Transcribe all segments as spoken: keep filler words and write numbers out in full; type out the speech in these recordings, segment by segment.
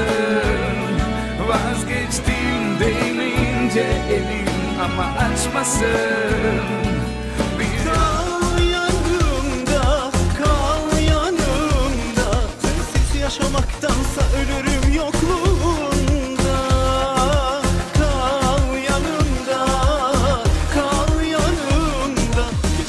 Vazgeçtim denince elin ama açmasın. Bir kal yanımda, kal yanımda. Sensiz yaşamaktansa ölürüm yokluğunda. Kal yanımda, kal yanımda.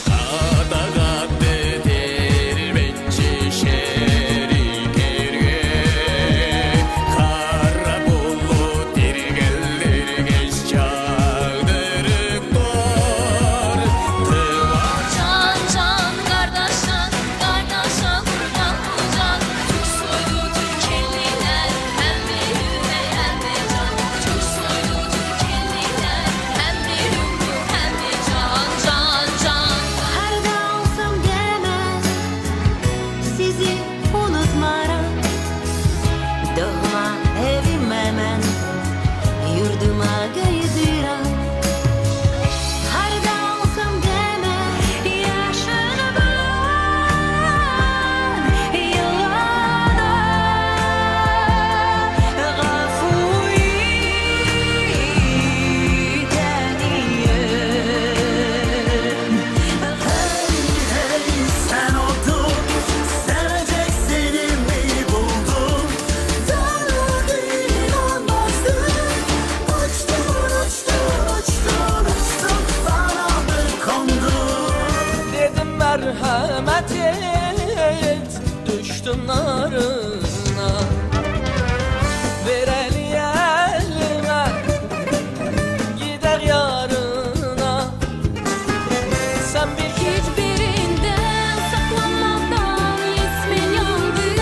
Merhamet et, düştüm narına. Ver el elime, gider yarına. Sen bil hiçbirinden saklanmadan ismin yandı.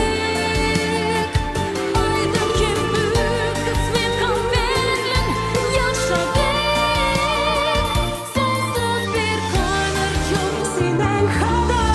Aydın ki büyük kısmet kahveyle yaşadık. Sonsuz bir kaynır çok sinen kadar.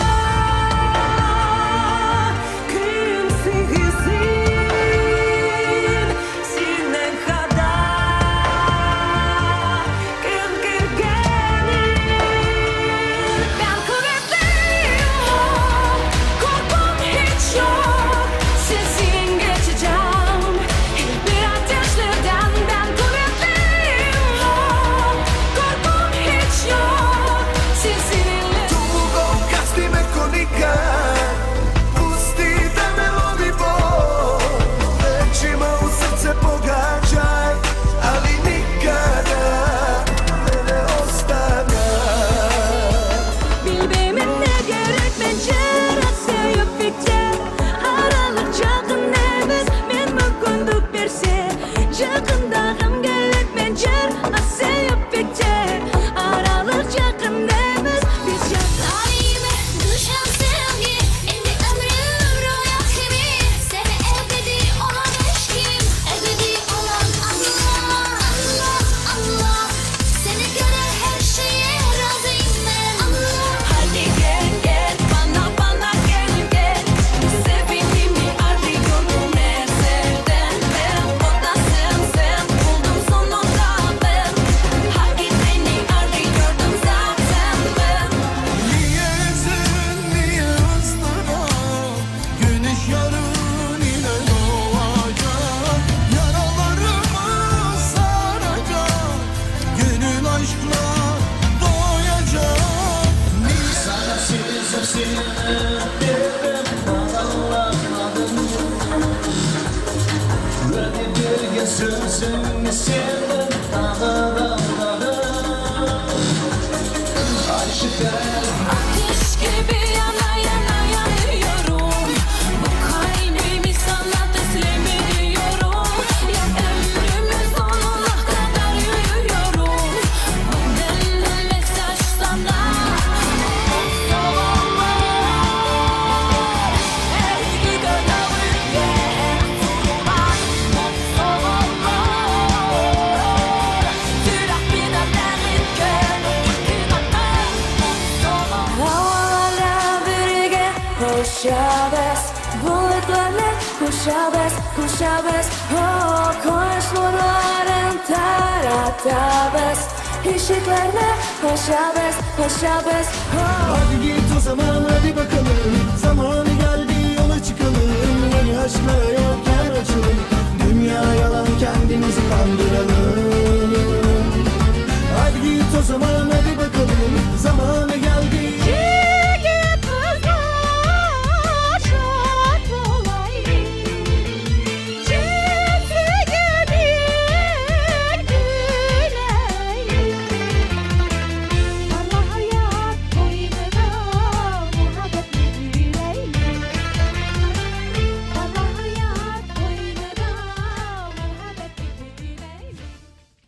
Sözünü sevdim dağlara dağlara. Aşık ateş gibi yana yana yanıyorum. Bu kalbimi sana teslim ediyorum. Ya ömrümün sonuna kadar yürüyorum. Benden mesaj sana. Eski gönlümde koşarız, bulutlarla koşarız, koşarız. Oh, koşulların taratarız. Işıklarla koşarız, koşarız. Oh. Hadi git o zaman, hadi bakalım zaman.